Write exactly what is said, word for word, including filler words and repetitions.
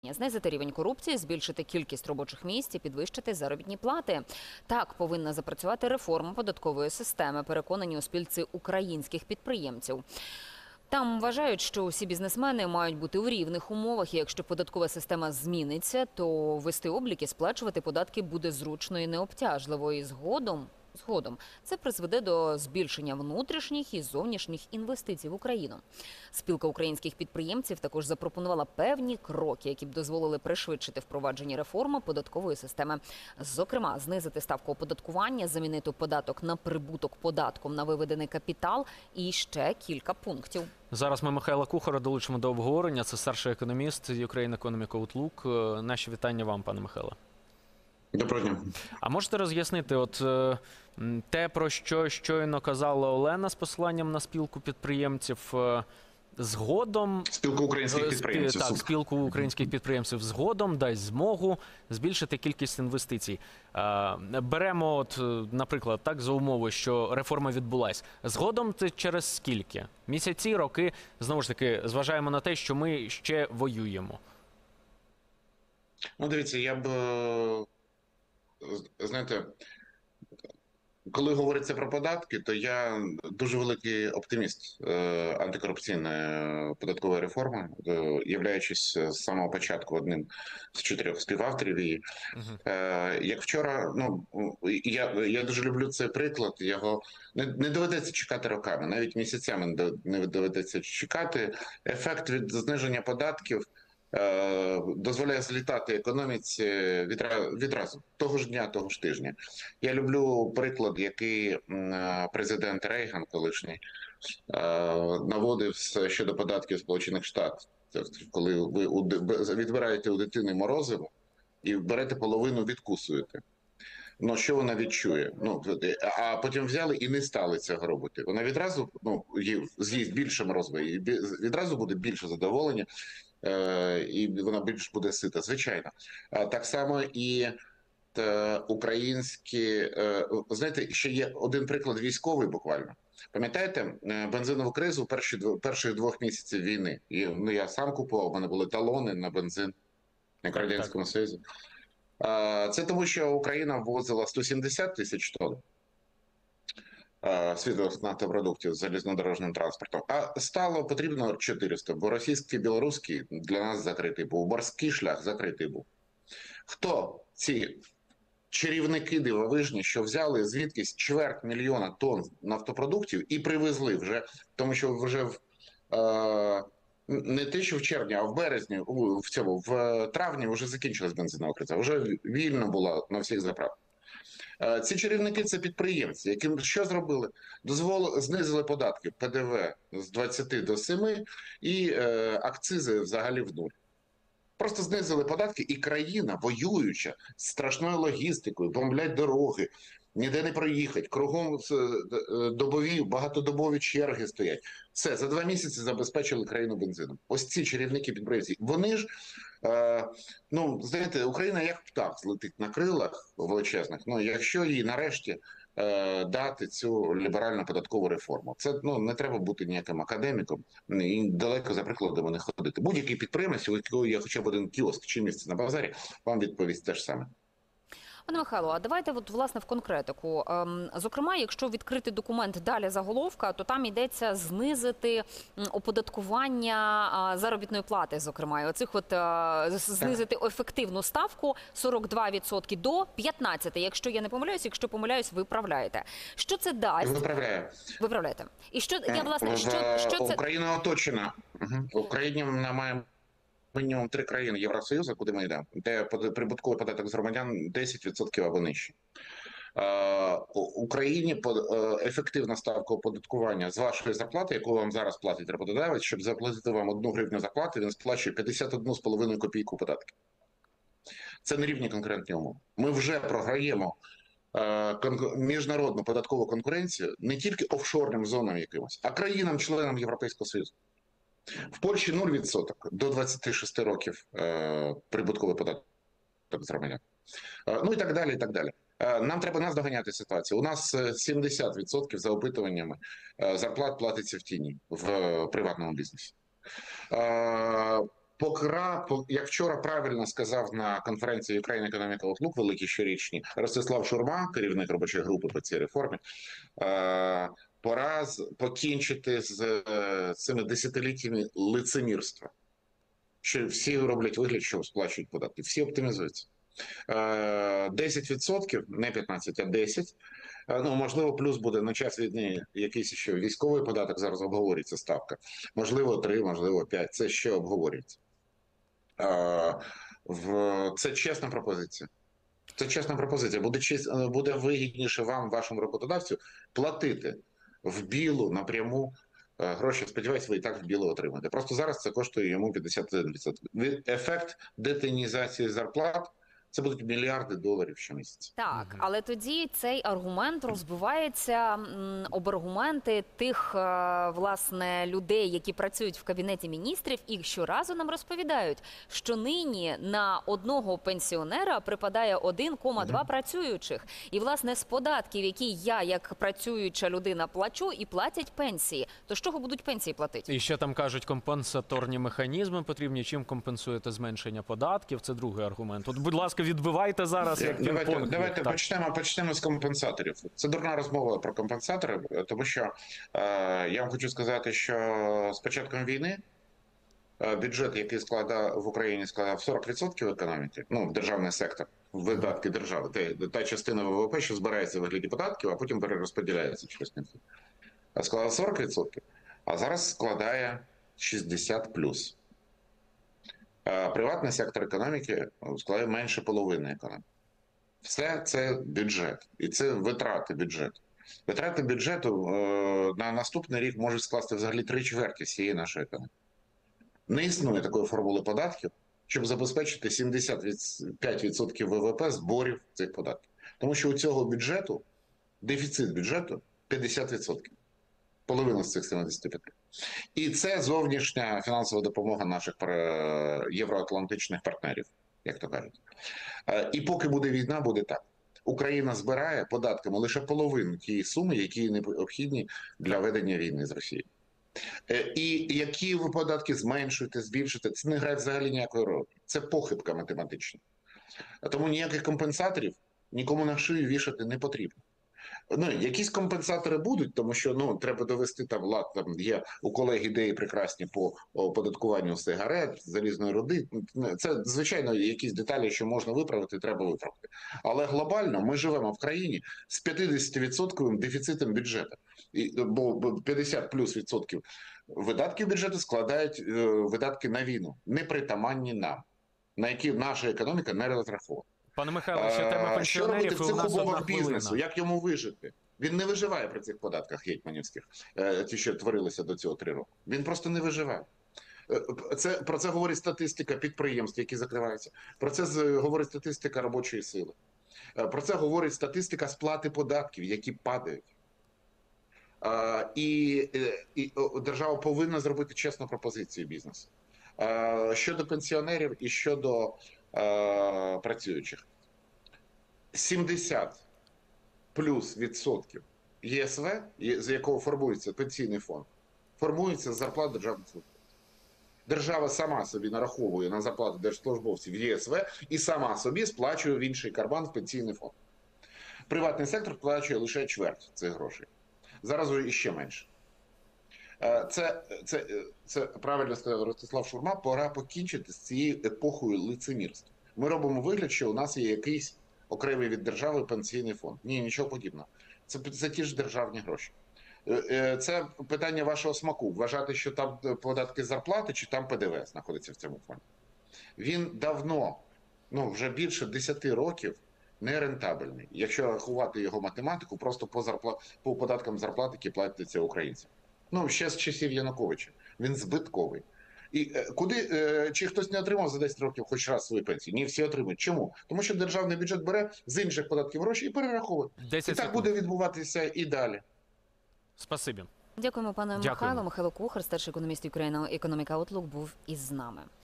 завдання – знизити рівень корупції, збільшити кількість робочих місць і підвищити заробітні плати. Так повинна запрацювати реформа податкової системи, переконані у спілці українських підприємців. Там вважають, що усі бізнесмени мають бути у рівних умовах, і якщо податкова система зміниться, то вести облік і сплачувати податки буде зручно і необтяжливо. І згодом, згодом це призведе до збільшення внутрішніх і зовнішніх інвестицій в Україну. Спілка українських підприємців також запропонувала певні кроки, які б дозволили пришвидшити впровадження реформи податкової системи. Зокрема, знизити ставку оподаткування, замінити податок на прибуток податком на виведений капітал і ще кілька пунктів. Зараз ми Михайла Кухара долучимо до обговорення. Це старший економіст Ukraine Economic Outlook. Наші вітання вам, пане Михайле. Доброго дня. А можете роз'яснити, от те, про що щойно казала Олена з посиланням на спілку підприємців, згодом... Спілку українських підприємців. Так, спілку українських підприємців згодом дасть змогу збільшити кількість інвестицій. Беремо, от, наприклад, так, за умови, що реформа відбулась. Згодом це через скільки? Місяці, роки? Знову ж таки, зважаємо на те, що ми ще воюємо. Ну, дивіться, я б, знаєте, коли говориться про податки, то я дуже великий оптиміст антикорупційної податкової реформи, являючись з самого початку одним з чотирьох співавторів її. Uh-huh. Як вчора, ну, я, я дуже люблю цей приклад, його не, не доведеться чекати роками, навіть місяцями не доведеться чекати. Ефект від зниження податків дозволяє злітати економіці відразу, того ж дня, того ж тижня. Я люблю приклад, який президент Рейган, колишній, наводив щодо податків Сполучених Штатів. Коли ви відбираєте у дитини морозиво і берете половину, відкусуєте. Ну, що вона відчує? Ну, а потім взяли і не стали цього робити. Вона відразу, ну, з'їсть більше морозива, і відразу буде більше задоволення, і вона більш буде сита, звичайно. Так само і українські... Знаєте, ще є один приклад військовий буквально. Пам'ятаєте бензинову кризу перші, перших двох місяців війни? І, ну, я сам купував, у мене були талони на бензин, як в Радянському Союзі. Це тому, що Україна ввозила сто сімдесят тисяч тонн свіжих нафтопродуктів з залізнодорожним транспортом, а стало потрібно чотириста, бо російський, білоруський для нас закритий був, морський шлях закритий був. Хто ці чарівники дивовижні, що взяли звідкись чверть мільйона тонн нафтопродуктів і привезли вже, тому що вже в, е, не те, що в червні, а в березні, в цьому, в травні вже закінчилась бензинова криза, вже вільно була на всіх заправках. Ці чарівники – це підприємці, яким що зробили? Дозволили, знизили податки, Пе Де Ве з двадцяти до семи і е, акцизи взагалі в нуль. Просто знизили податки, і країна, воююча, з страшною логістикою, бомблять дороги, ніде не проїхати, кругом добові, багатодобові черги стоять. Все, за два місяці забезпечили країну бензином. Ось ці чарівники підприємці, вони ж, е, ну, знаєте, Україна як птах злетить на крилах величезних, ну, якщо їй нарешті е, дати цю ліберальну податкову реформу. Це, ну, не треба бути ніяким академіком і далеко за прикладами не ходити. Будь-який підприємець, у якого є хоча б один кіоск чи місце на базарі, вам відповість те ж саме. Пане Михайло, а давайте от, власне, в конкретику. Зокрема, якщо відкрити документ далі заголовка, то там йдеться знизити оподаткування заробітної плати, зокрема. І оцих от знизити ефективну ставку сорок два відсотки до п'ятнадцяти. Якщо я не помиляюсь, якщо помиляюсь, виправляєте. Що це дасть? Виправляю. Виправляєте. І що, я, власне, що, що це... Україна оточена. Угу. Україні ми маємо мінімум три країни Євросоюзу, куди ми йдемо, де прибутковий податок з громадян десять відсотків або нижче. Україні ефективна ставка оподаткування з вашої зарплати, яку вам зараз платить роботодавець, щоб заплатити вам одну гривню зарплати, він сплачує п'ятдесят одну з половиною копійку податків. Це не рівні конкурентні умови. Ми вже програємо міжнародну податкову конкуренцію не тільки офшорним зонам якимось, а країнам-членам Європейського Союзу. В Польщі нуль відсотків до двадцяти шести років е, прибутковий податок з громадян. Е, ну і так далі, і так далі. Е, нам треба наздоганяти ситуацію. У нас сімдесят відсотків за опитуваннями е, зарплат платиться в тіні в е, приватному бізнесі. Е, Покра, по- як вчора правильно сказав на конференції Ukraine Economic Outlook, великій щорічній, Ростислав Шурма, керівник робочої групи по цій реформі, е, пора з- покінчити з е, цими десятиліттями лицемірства. Що всі роблять вигляд, що сплачують податки. Всі оптимізуються. Е, десять відсотків, не п'ятнадцять, а десять. Е, Ну, можливо, плюс буде на час війни якийсь ще військовий податок, зараз обговорюється ставка. Можливо, три, можливо, п'ять. Це ще обговорюється. Е, в... Це чесна пропозиція. Це чесна пропозиція. Буде, чес- буде вигідніше вам, вашому роботодавцю, платити в білу напряму е, гроші. Сподіваюсь, ви і так в білу отримаєте. Просто зараз це коштує йому п'ятдесят один відсоток. Від- Ефект детінізації зарплат це будуть мільярди доларів щомісяця. Так, але тоді цей аргумент розбивається м, об аргументи тих, е, власне, людей, які працюють в Кабінеті міністрів і щоразу нам розповідають, що нині на одного пенсіонера припадає один кома два працюючих. І, власне, з податків, які я, як працююча людина, плачу, і платять пенсії. То з чого будуть пенсії платити? І ще там кажуть, компенсаторні механізми потрібні. Чим компенсуєте зменшення податків? Це другий аргумент. От, будь ласка, відбивайте зараз, як Давайте, пінг-понг. давайте Так. почнемо, почнемо з компенсаторів. Це дурна розмова про компенсатори, тому що е, я вам хочу сказати, що з початком війни е, бюджет, який складав в Україні, складав сорок відсотків економіки, ну, державний сектор, видатки держави, та, та частина ВВП, що збирається в вигляді податків, а потім перерозподіляється через них. А складав сорок відсотків, а зараз складає шістдесят плюс. Е, Приватний сектор економіки складає менше половини економіки. Все це бюджет, і це витрати бюджету. Витрати бюджету е, на наступний рік можуть скласти взагалі три чверті всієї нашої економіки. Не існує такої формули податків, щоб забезпечити сімдесят п'ять відсотків ВВП зборів цих податків. Тому що у цього бюджету дефіцит бюджету п'ятдесят відсотків. Половина з цих сімдесят п'ять. І це зовнішня фінансова допомога наших пара- євроатлантичних партнерів, як то кажуть. Е, І поки буде війна, буде так. Україна збирає податками лише половину тієї суми, які необхідні для ведення війни з Росією. Е, І які ви податки зменшуєте, збільшуєте, це не грає взагалі ніякої ролі. Це похибка математична. Тому ніяких компенсаторів нікому на шию вішати не потрібно. Ну, якісь компенсатори будуть, тому що ну треба довести там лад. Там є у колег ідеї прекрасні по оподаткуванню сигарет, залізної руди. Це звичайно якісь деталі, що можна виправити, треба виправити. Але глобально ми живемо в країні з п'ятдесятивідсотковим дефіцитом бюджету. І, бо п'ятдесят плюс відсотків видатків бюджету складають е, видатки на війну, непритаманні нам, на які наша економіка не розрахована. Пане Михайло, ще тема А, Що робити пенсіонерів, в і у цих нас одна умовах бізнесу? хвилина. Як йому вижити? Він не виживає при цих податках гетьманівських, е, ті, що творилися до цього три роки. Він просто не виживає. Е, Це, про це говорить статистика підприємств, які закриваються. Про це з- говорить статистика робочої сили. Е, Про це говорить статистика сплати податків, які падають. Е, І, е, і о, держава повинна зробити чесну пропозицію бізнесу. Е, Щодо пенсіонерів і щодо е, працюючих. сімдесят плюс відсотків ЄСВ, є- з якого формується пенсійний фонд, формується з зарплат державних службовців. Держава сама собі нараховує на зарплату держслужбовців ЄСВ і сама собі сплачує в інший карман в пенсійний фонд. Приватний сектор сплачує лише чверть цих грошей. Зараз уже іще менше. Е, Це, це, це правильно сказав Ростислав Шурма, пора покінчити з цією епохою лицемірства. Ми робимо вигляд, що у нас є якийсь окремий від держави пенсійний фонд. Ні, нічого подібного. Це, це ті ж державні гроші. Е, е, Це питання вашого смаку. Вважати, що там податки з зарплати чи там ПДВ знаходиться в цьому фонді. Він давно, ну вже більше десяти років не рентабельний. Якщо рахувати його математику, просто по, зарпла... по податкам зарплат, які платяться українцям. Ну, ще з часів Януковича. Він збитковий. І е, куди, е, чи хтось не отримав за десять років хоч раз свою пенсію? Ні, всі отримують. Чому? Тому що державний бюджет бере з інших податків гроші і перераховує. І десять так секунд. буде відбуватися і далі. Спасибі. Дякуємо, пане Дякуємо. Михайло. Михайло Кухар, старший економіст Ukraine Economic Outlook, був із нами.